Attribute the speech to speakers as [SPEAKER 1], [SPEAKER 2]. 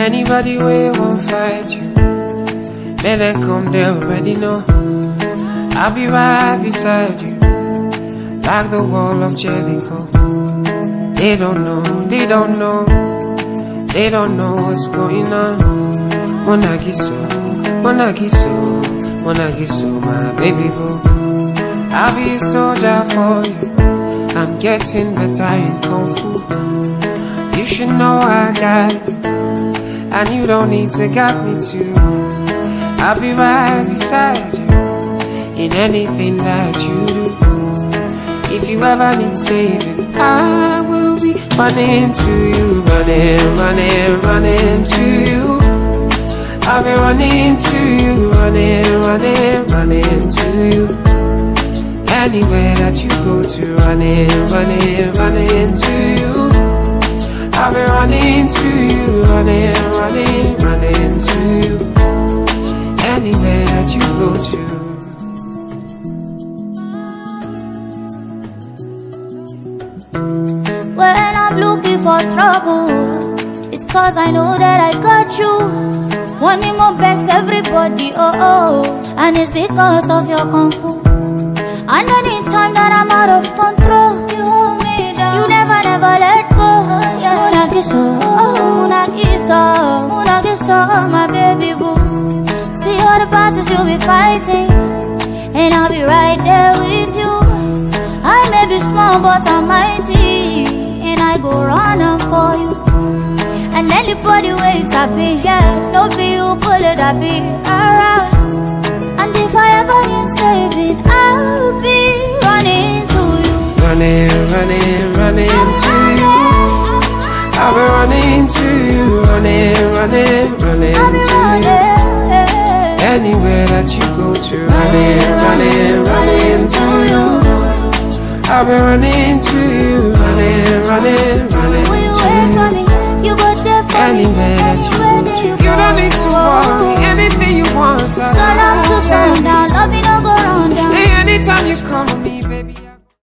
[SPEAKER 1] Anybody way won't fight you, let them come, they already know. I'll be right beside you, like the wall of Jericho. They don't know, they don't know, they don't know what's going on. Monagiso, Monagiso, Monagiso, my baby boo. I'll be a soldier for you, I'm getting better in Kung Fu. You should know I got you, and you don't need to guide me too. I'll be right beside you in anything that you do. If you ever need saving, I will be running to you, running, running, running to you. I'll be running to you, running, running, running to you. Anywhere that you go to, running, running, running to you. I'll be running to you, running, running, running to you. Anywhere that you go to.
[SPEAKER 2] When I'm looking for trouble, it's cause I know that I got you. Wanting my best, everybody, oh oh. And it's because of your Kung Fu. And anytime that I'm out of control, you hold me down, you never, never let go. Yeah. Munagiso, oh, Munagiso, Munagiso, my baby boo. See all the battles you'll be fighting, and I'll be right there with you. I may be small but I'm mighty, and I go run up for you. And anybody ways I be, yes, don't be you pull it, I be alright. And if I ever need saving, I'll be running to you.
[SPEAKER 1] Running, running, running to you. I'll be running to you, running, running, running to you. Anywhere that you go to, running, running, running to you. I'll be running to you, running, running, running to you.
[SPEAKER 2] You go there for
[SPEAKER 1] anywhere that you go to. You don't need to worry, anything you want.
[SPEAKER 2] Sun up to sundown, love me no go round down.
[SPEAKER 1] Anytime you come to me,